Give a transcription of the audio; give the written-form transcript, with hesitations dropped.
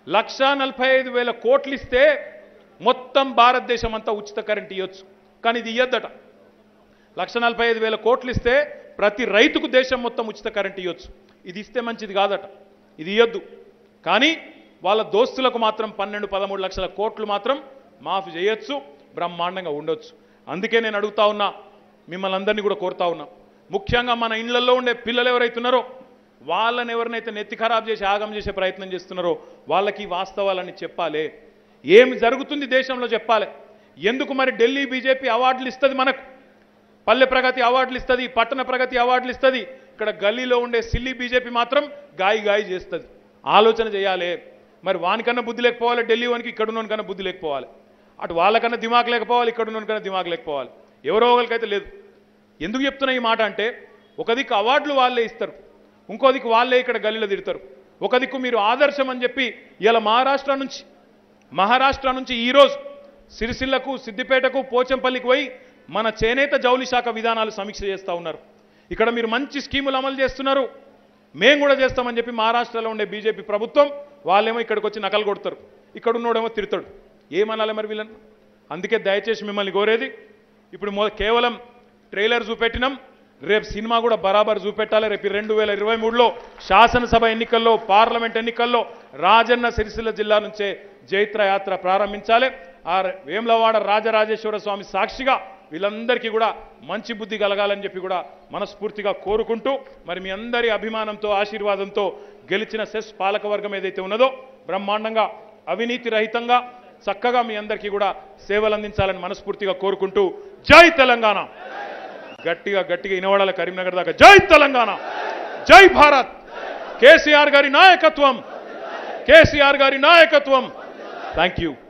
1,45,000 కోట్లు ఇస్తే మొత్తం భారతదేశం అంతా ఉచిత కరెంట్ ఇవ్వచ్చు. కానీ ఇది ఇయ్యద్దట. 1,45,000 కోట్లు ఇస్తే ప్రతి రైతుకు దేశం మొత్తం ఉచిత కరెంట్ ఇవ్వచ్చు. ఇది ఇస్తే మంచిది కాదట, ఇది ఇయ్యద్దు. కానీ వాళ్ళ దోస్తులకు మాత్రం 12-13 లక్షల కోట్లు మాత్రం మాఫీ చేయొచ్చు, బ్రహ్మాండంగా ఉండొచ్చు. అందుకే నేను అడుగుతా ఉన్నా, మిమ్మల్ని అందరినీ కూడా కోరుతా ఉన్నా, ముఖ్యంగా మన ఇళ్లలో ఉండే పిల్లలు ఎవరైతున్నారో వాళ్ళని ఎవరినైతే నెత్తి ఖరాబ్ చేసి ఆగం చేసే ప్రయత్నం చేస్తున్నారో వాళ్ళకి వాస్తవాలని చెప్పాలి. ఏమి జరుగుతుంది దేశంలో చెప్పాలి. ఎందుకు మరి ఢిల్లీ బీజేపీ అవార్డులు ఇస్తుంది, మనకు పల్లె ప్రగతి అవార్డులు ఇస్తుంది, పట్టణ ప్రగతి అవార్డులు ఇస్తుంది, ఇక్కడ గల్లీలో ఉండే సిల్లీ బీజేపీ మాత్రం గాయి చేస్తుంది. ఆలోచన చేయాలి. మరి వానికన్నా బుద్ధి లేకపోవాలి, ఢిల్లీ వానికి ఇక్కడ ఉన్నోనికన్నా బుద్ధి లేకపోవాలి, అటు వాళ్ళకన్నా దిమాగ్ లేకపోవాలి, ఇక్కడ ఉన్నోనికన్నా దిమాగ్ లేకపోవాలి, ఎవరో ఒకరికైతే లేదు. ఎందుకు చెప్తున్నా ఈ మాట అంటే, ఒక దిక్కు అవార్డులు వాళ్ళే ఇస్తారు, ఇంకో దిక్కు వాళ్ళే ఇక్కడ గల్లీలో తిడతారు. ఒక దిక్కు మీరు ఆదర్శం అని చెప్పి ఇలా మహారాష్ట్ర నుంచి ఈరోజు సిరిసిల్లకు, సిద్దిపేటకు, పోచంపల్లికి పోయి మన చేనేత జౌలి శాఖ విధానాలు సమీక్ష చేస్తూ ఉన్నారు. ఇక్కడ మీరు మంచి స్కీములు అమలు చేస్తున్నారు, మేము కూడా చేస్తామని చెప్పి మహారాష్ట్రలో ఉండే బీజేపీ ప్రభుత్వం వాళ్ళేమో ఇక్కడికి వచ్చి నకలు కొడతారు, ఇక్కడ ఉన్నోడేమో తిడతాడు. ఏమనాలి మరి వీళ్ళని? అందుకే దయచేసి మిమ్మల్ని కోరేది, ఇప్పుడు కేవలం ట్రైలర్ చూపెట్టినాం, రేపు సినిమా కూడా బరాబర్ చూపెట్టాలి. రేపు 2023లో శాసనసభ ఎన్నికల్లో, పార్లమెంట్ ఎన్నికల్లో రాజన్న సిరిసిల్ల జిల్లా నుంచే జైత్ర యాత్ర ప్రారంభించాలి. ఆ వేములవాడ రాజరాజేశ్వర స్వామి సాక్షిగా వీళ్ళందరికీ కూడా మంచి బుద్ధి కలగాలని చెప్పి కూడా మనస్ఫూర్తిగా కోరుకుంటూ, మరి మీ అందరి అభిమానంతో, ఆశీర్వాదంతో గెలిచిన సెస్ పాలకవర్గం ఏదైతే ఉన్నదో బ్రహ్మాండంగా అవినీతి రహితంగా చక్కగా మీ అందరికీ కూడా సేవలు అందించాలని మనస్ఫూర్తిగా కోరుకుంటూ, జై తెలంగాణ. గట్టిగా వినవడాల కరీంనగర్ దాకా. జై తెలంగాణ, జై భారత్. కేసీఆర్ గారి నాయకత్వం, కేసీఆర్ గారి నాయకత్వం. Thank you.